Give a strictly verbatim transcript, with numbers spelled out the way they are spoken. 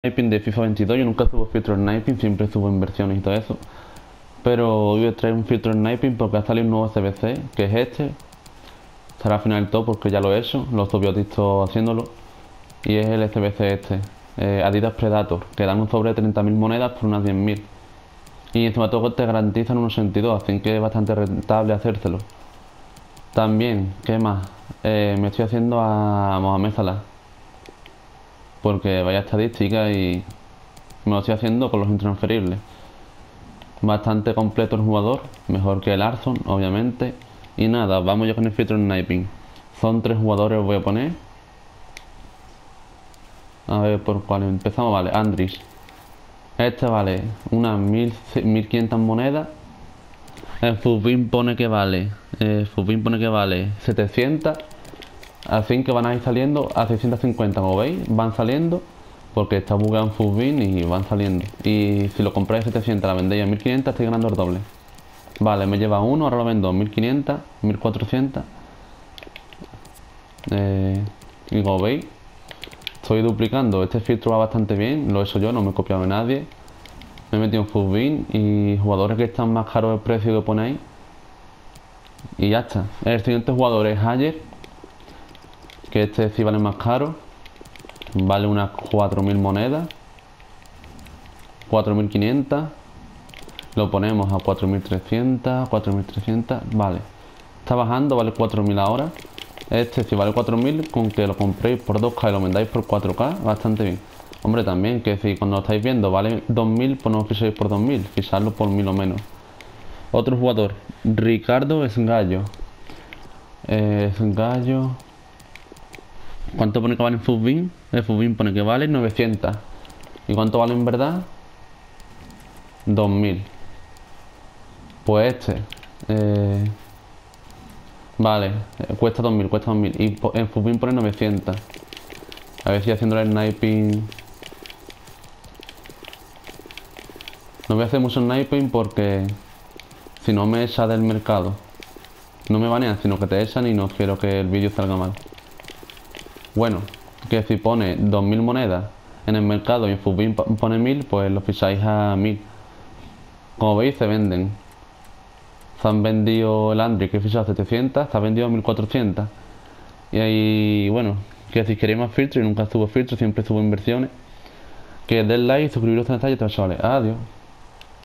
Sniping de FIFA veintidós, yo nunca subo filtro sniping, siempre subo inversiones y todo eso. Pero hoy voy a traer un filtro sniping porque ha salido un nuevo C B C, que es este. Estará al final del todo porque ya lo he hecho, lo he visto haciéndolo. Y es el C B C este, eh, Adidas Predator, que dan un sobre de treinta mil monedas por unas diez mil. Y encima todo te garantizan unos ochenta y dos, así que es bastante rentable hacérselo. También, ¿qué más? Eh, me estoy haciendo a Mohamed Salah, porque vaya estadística y me lo estoy haciendo con los intransferibles. Bastante completo el jugador, mejor que el Arson, obviamente. Y nada, vamos ya con el filtro sniping. Son tres jugadores, os voy a poner. A ver por cuál empezamos, vale, Andris. Este vale unas mil quinientas monedas. El Fubin pone que vale. El Fubin pone que vale setecientas. Así que van a ir saliendo a seiscientos cincuenta, como veis, van saliendo. Porque está bugueado en Fubin y van saliendo. Y si lo compráis a setecientos, la vendéis a mil quinientos, estoy ganando el doble. Vale, me lleva uno, ahora lo vendo a mil quinientos, mil cuatrocientos. Eh, y como veis, estoy duplicando. Este filtro va bastante bien, lo he hecho yo, no me he copiado de nadie. Me he metido en Fubin y jugadores que están más caros el precio que ponéis. Y ya está. El siguiente jugador es Ayer, que este sí vale más caro. Vale unas cuatro mil monedas, cuatro mil quinientas. Lo ponemos a cuatro mil trescientos, cuatro mil trescientos, vale. Está bajando, vale cuatro mil ahora. Este si vale cuatro mil, con que lo compréis por dos K y lo vendáis por cuatro K, bastante bien. Hombre, también, que si cuando lo estáis viendo vale dos mil, pues no lo ficháis por dos mil, ficharlo por mil o menos. Otro jugador, Ricardo Esgallo. Eh, Esgallo. ¿Cuánto pone que vale en Fubin? El Fubin pone que vale novecientos. ¿Y cuánto vale en verdad? dos mil. Pues este. Eh, vale, eh, cuesta dos mil, cuesta dos mil. Y en Fubin pone novecientos. A ver si haciendo el sniping. No voy a hacer mucho sniping porque si no me echa del mercado. No me banean, sino que te echan y no quiero que el vídeo salga mal. Bueno, que si pone dos mil monedas en el mercado y en Fubin pone mil, pues lo ficháis a mil. Como veis, se venden. Se han vendido el Andri, que he fichado a setecientos, se ha vendido a mil cuatrocientos. Y ahí, bueno, que si queréis más filtros, y nunca subo filtros, siempre subo inversiones. Que den like, suscribiros a esta y chavales. Adiós.